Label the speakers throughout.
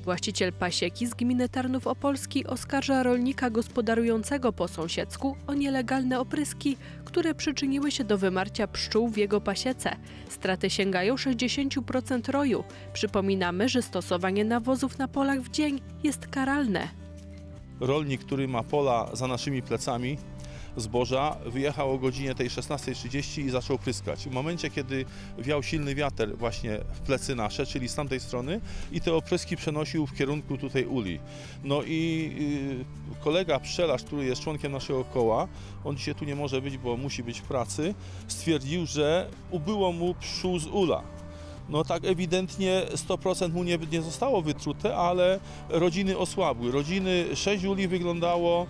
Speaker 1: Właściciel pasieki z gminy Tarnów Opolski oskarża rolnika gospodarującego po sąsiedzku o nielegalne opryski, które przyczyniły się do wymarcia pszczół w jego pasiece. Straty sięgają 60% roju. Przypominamy, że stosowanie nawozów na polach w dzień jest karalne.
Speaker 2: Rolnik, który ma pola za naszymi plecami zboża, wyjechał o godzinie tej 16:30 i zaczął pryskać. W momencie, kiedy wiał silny wiatr właśnie w plecy nasze, czyli z tamtej strony, i te opryski przenosił w kierunku tutaj uli. No i kolega pszczelarz, który jest członkiem naszego koła, on dzisiaj tu nie może być, bo musi być w pracy, stwierdził, że ubyło mu pszczół z ula. No tak ewidentnie 100% mu nie zostało wytrute, ale rodziny osłabły. Rodziny 6 uli wyglądało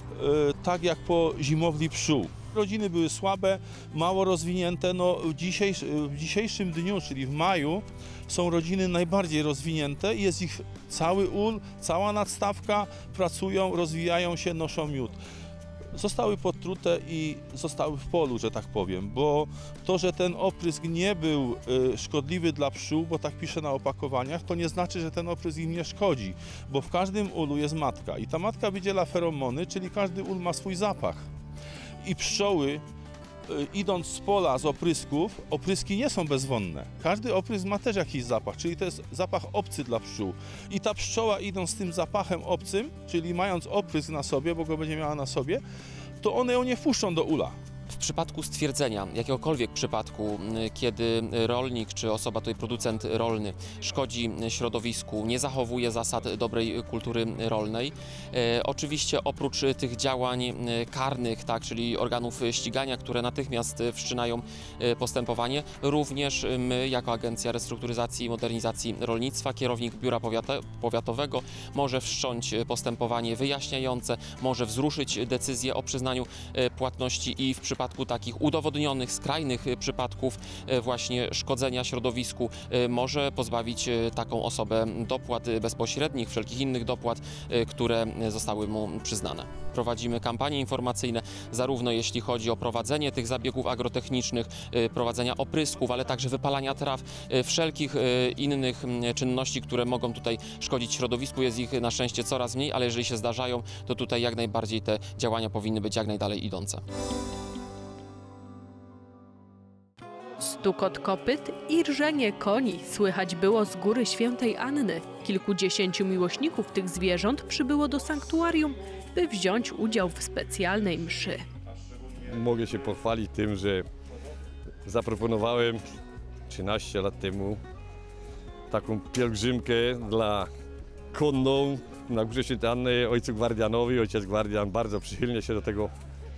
Speaker 2: tak jak po zimowli pszczół. Rodziny były słabe, mało rozwinięte. No, w dzisiejszym dniu, czyli w maju, są rodziny najbardziej rozwinięte. Jest ich cały ul, cała nadstawka, pracują, rozwijają się, noszą miód. Zostały podtrute i zostały w polu, że tak powiem, bo to, że ten oprysk nie był szkodliwy dla pszczół, bo tak pisze na opakowaniach, to nie znaczy, że ten oprysk im nie szkodzi, bo w każdym ulu jest matka i ta matka wydziela feromony, czyli każdy ul ma swój zapach. I pszczoły, idąc z pola z oprysków, opryski nie są bezwonne. Każdy oprysk ma też jakiś zapach, czyli to jest zapach obcy dla pszczół. I ta pszczoła, idąc z tym zapachem obcym, czyli mając oprysk na sobie, bo go będzie miała na sobie, to one ją nie wpuszczą do ula.
Speaker 3: W przypadku stwierdzenia jakiegokolwiek przypadku, kiedy rolnik czy osoba, tutaj producent rolny, szkodzi środowisku, nie zachowuje zasad dobrej kultury rolnej, oczywiście oprócz tych działań karnych, tak, czyli organów ścigania, które natychmiast wszczynają postępowanie, również my jako Agencja Restrukturyzacji i Modernizacji Rolnictwa, kierownik biura powiatowego może wszcząć postępowanie wyjaśniające, może wzruszyć decyzję o przyznaniu płatności i w przypadku takich udowodnionych, skrajnych przypadków właśnie szkodzenia środowisku może pozbawić taką osobę dopłat bezpośrednich, wszelkich innych dopłat, które zostały mu przyznane. Prowadzimy kampanie informacyjne, zarówno jeśli chodzi o prowadzenie tych zabiegów agrotechnicznych, prowadzenia oprysków, ale także wypalania traw, wszelkich innych czynności, które mogą tutaj szkodzić środowisku. Jest ich na szczęście coraz mniej, ale jeżeli się zdarzają, to tutaj jak najbardziej te działania powinny być jak najdalej idące.
Speaker 1: Stukot kopyt i rżenie koni słychać było z Góry Świętej Anny. Kilkudziesięciu miłośników tych zwierząt przybyło do sanktuarium, by wziąć udział w specjalnej mszy.
Speaker 4: Mogę się pochwalić tym, że zaproponowałem 13 lat temu taką pielgrzymkę dla konną na Górze Świętej Anny ojcu gwardianowi. Ojciec gwardian bardzo przychylnie się do tego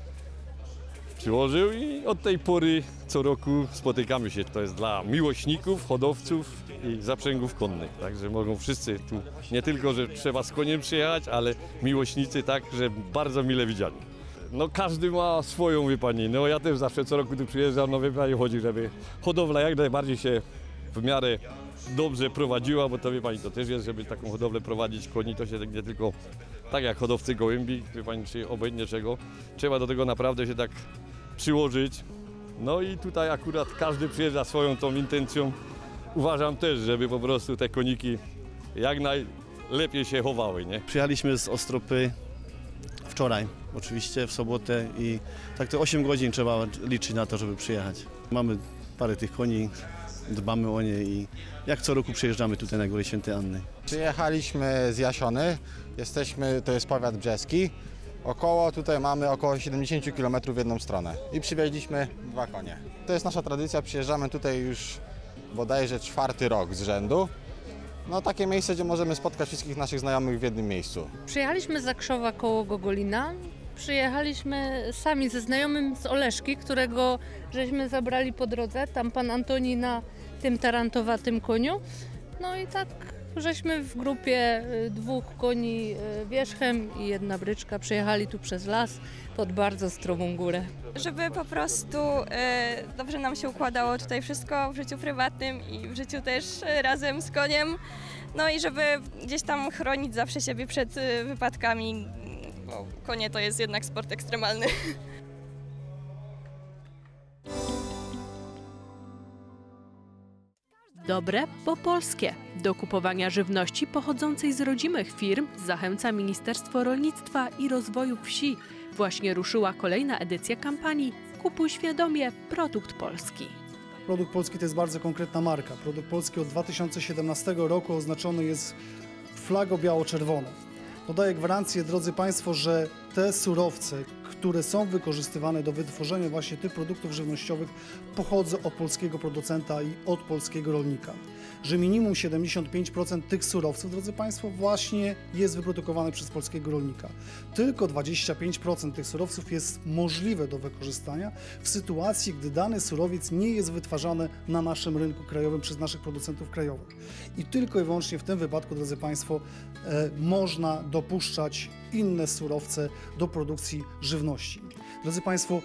Speaker 4: przyłożył i od tej pory co roku spotykamy się. To jest dla miłośników, hodowców i zaprzęgów konnych. Także mogą wszyscy tu, nie tylko, że trzeba z koniem przyjechać, ale miłośnicy także bardzo mile widziani. No każdy ma swoją, wie pani, no ja też zawsze co roku tu przyjeżdżam, no wie pani, chodzi, żeby hodowla jak najbardziej się w miarę dobrze prowadziła, bo to wie pani, to też jest, żeby taką hodowlę prowadzić koni, to się nie tylko tak jak hodowcy gołębi, wie pani, czy obojętnie czego, trzeba do tego naprawdę się tak przyłożyć. No i tutaj akurat każdy przyjeżdża swoją tą intencją. Uważam też, żeby po prostu te koniki jak najlepiej się chowały, nie?
Speaker 5: Przyjechaliśmy z Ostropy wczoraj, oczywiście w sobotę i tak to 8 godzin trzeba liczyć na to, żeby przyjechać. Mamy parę tych koni, dbamy o nie i jak co roku przyjeżdżamy tutaj na Górę Świętej Anny.
Speaker 6: Przyjechaliśmy z Jasiony, to jest powiat brzeski. Tutaj mamy około 70 km w jedną stronę i przywieźliśmy 2 konie. To jest nasza tradycja, przyjeżdżamy tutaj już bodajże 4. rok z rzędu. No takie miejsce, gdzie możemy spotkać wszystkich naszych znajomych w jednym miejscu.
Speaker 7: Przyjechaliśmy z Zakrzowa koło Gogolina. Przyjechaliśmy sami ze znajomym z Oleszki, którego żeśmy zabrali po drodze. Tam pan Antoni na tym tarantowatym koniu. No i tak żeśmy w grupie 2 koni wierzchem i 1 bryczka przyjechali tu przez las pod bardzo stromą górę.
Speaker 8: Żeby po prostu dobrze nam się układało tutaj wszystko w życiu prywatnym i w życiu też razem z koniem. No i żeby gdzieś tam chronić zawsze siebie przed wypadkami, bo konie to jest jednak sport ekstremalny.
Speaker 1: Dobre, bo polskie. Do kupowania żywności pochodzącej z rodzimych firm zachęca Ministerstwo Rolnictwa i Rozwoju Wsi. Właśnie ruszyła kolejna edycja kampanii Kupuj świadomie, produkt polski.
Speaker 9: Produkt polski to jest bardzo konkretna marka. Produkt polski od 2017 roku oznaczony jest flagą biało-czerwoną. To daje gwarancję, drodzy Państwo, że te surowce, które są wykorzystywane do wytworzenia właśnie tych produktów żywnościowych, pochodzą od polskiego producenta i od polskiego rolnika. Że minimum 75% tych surowców, drodzy Państwo, właśnie jest wyprodukowane przez polskiego rolnika. Tylko 25% tych surowców jest możliwe do wykorzystania w sytuacji, gdy dany surowiec nie jest wytwarzany na naszym rynku krajowym przez naszych producentów krajowych. I tylko i wyłącznie w tym wypadku, drodzy Państwo, można dopuszczać inne surowce do produkcji żywności. Drodzy Państwo,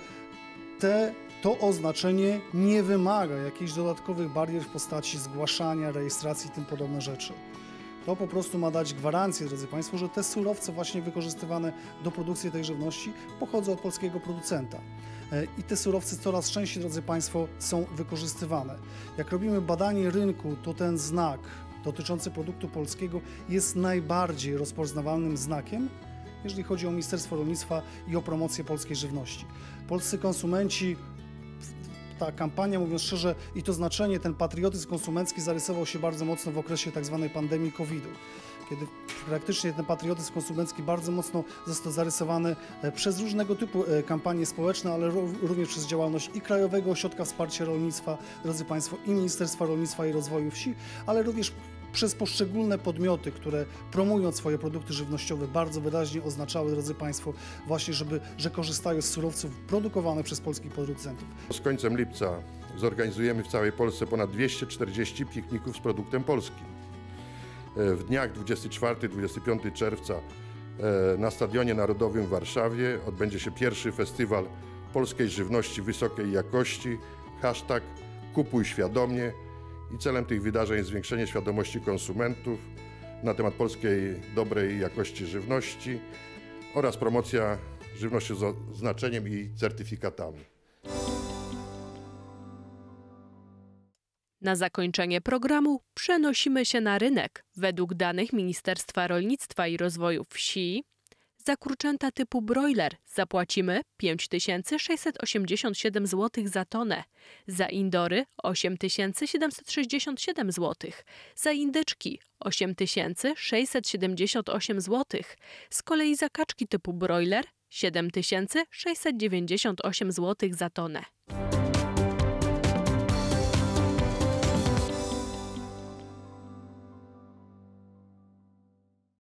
Speaker 9: to oznaczenie nie wymaga jakichś dodatkowych barier w postaci zgłaszania, rejestracji i tym podobne rzeczy. To po prostu ma dać gwarancję, drodzy Państwo, że te surowce właśnie wykorzystywane do produkcji tej żywności pochodzą od polskiego producenta. I te surowce coraz częściej, drodzy Państwo, są wykorzystywane. Jak robimy badanie rynku, to ten znak dotyczący produktu polskiego jest najbardziej rozpoznawalnym znakiem, jeżeli chodzi o Ministerstwo Rolnictwa i o promocję polskiej żywności. Polscy konsumenci, ta kampania, mówiąc szczerze, i to znaczenie, ten patriotyzm konsumencki zarysował się bardzo mocno w okresie tak zwanej pandemii COVID-u, kiedy praktycznie ten patriotyzm konsumencki bardzo mocno został zarysowany przez różnego typu kampanie społeczne, ale również przez działalność i Krajowego Ośrodka Wsparcia Rolnictwa, drodzy Państwo, i Ministerstwa Rolnictwa i Rozwoju Wsi, ale również przez poszczególne podmioty, które promując swoje produkty żywnościowe bardzo wyraźnie oznaczały, drodzy Państwo, właśnie, że korzystają z surowców produkowanych przez polskich producentów.
Speaker 10: Z końcem lipca zorganizujemy w całej Polsce ponad 240 pikników z produktem polskim. W dniach 24-25 czerwca na Stadionie Narodowym w Warszawie odbędzie się pierwszy festiwal polskiej żywności wysokiej jakości, #Kupuj świadomie. I celem tych wydarzeń jest zwiększenie świadomości konsumentów na temat polskiej dobrej jakości żywności oraz promocja żywności z oznaczeniem i certyfikatami.
Speaker 1: Na zakończenie programu przenosimy się na rynek. Według danych Ministerstwa Rolnictwa i Rozwoju Wsi za kurczęta typu broiler zapłacimy 5687 zł za tonę, za indory 8767 zł, za indyczki 8678 zł, z kolei za kaczki typu broiler 7698 zł za tonę.